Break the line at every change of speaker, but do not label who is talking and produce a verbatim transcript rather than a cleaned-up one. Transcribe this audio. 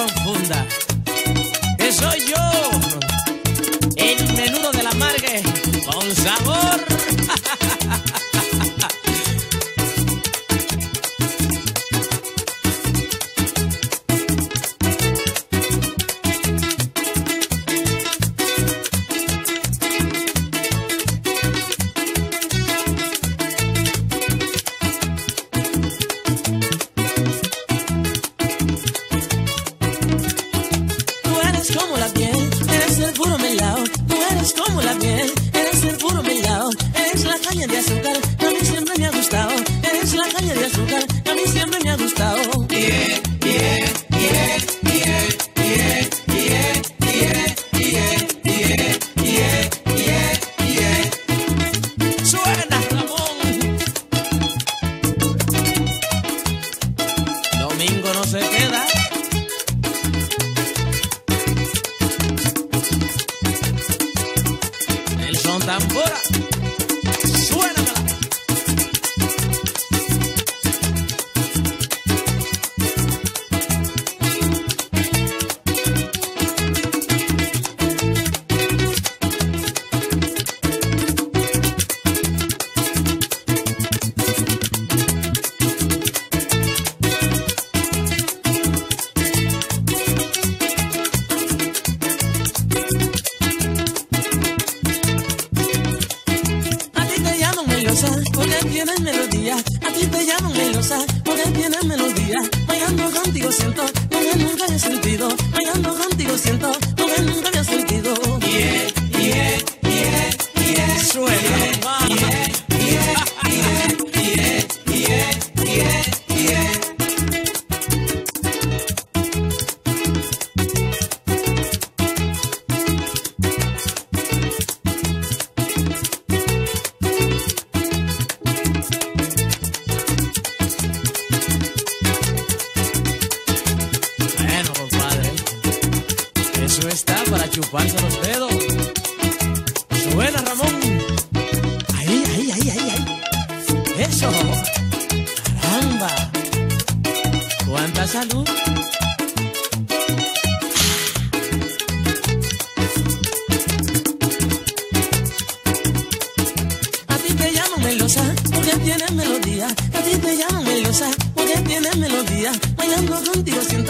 confunda, que soy yo, el menudo de la Margue, con sabor.
Como la piel, eres el puro melao. Tú eres como la piel, eres el puro melao. Eres la caña de azúcar, que a mí siempre me ha gustado. Eres la caña de azúcar, que a mí siempre me ha gustado.
Yeah, yeah, yeah, yeah, yeah, yeah, yeah, yeah, yeah, yeah, yeah, yeah.
Suena, Ramón. Domingo no se queda. Son tambora, suénamela.
Porque tienes melodía, a ti te llaman melosa, porque tienes melodía. Bailando contigo siento, lo que nunca había sentido. Bailando contigo siento, lo que nunca había sentido.
Yeah, yeah, yeah, yeah.
Suena,
yeah, yeah, yeah, yeah, yeah, yeah, yeah.
Eso está para chuparse los dedos. Suena, Ramón. Ahí, ahí, ahí, ahí, ahí. Eso. Caramba. Cuánta salud.
A ti te llaman melosa, porque tienes melodía. A ti te llaman melosa, porque tienes melodía. Bailando contigo siento